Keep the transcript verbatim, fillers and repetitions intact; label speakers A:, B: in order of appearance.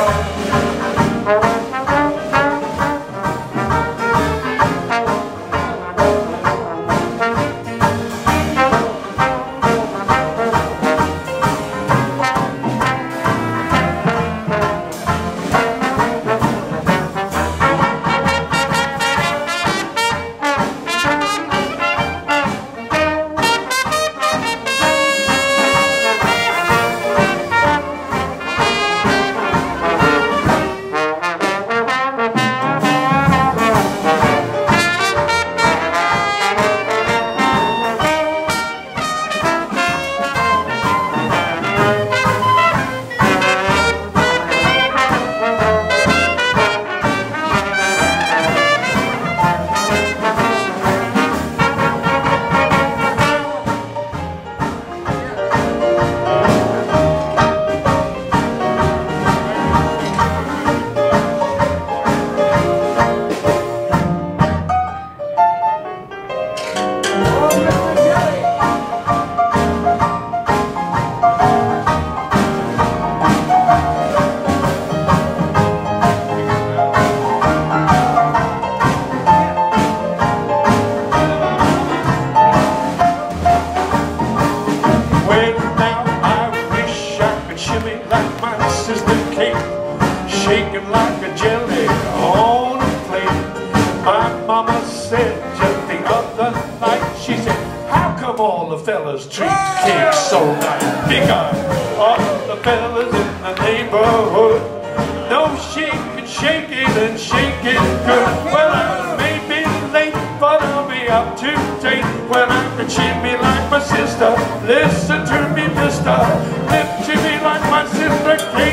A: shaking like a jelly on a plate. My mama said just the other night, she said, how come all the fellas treat cake so nice? Because all the fellas in the neighborhood know shaking, shaking, and shaking good. Well, I may be late, but I'll be up to date when I can shimmy like my sister. Listen to me, mister, lift Jimmy like my sister.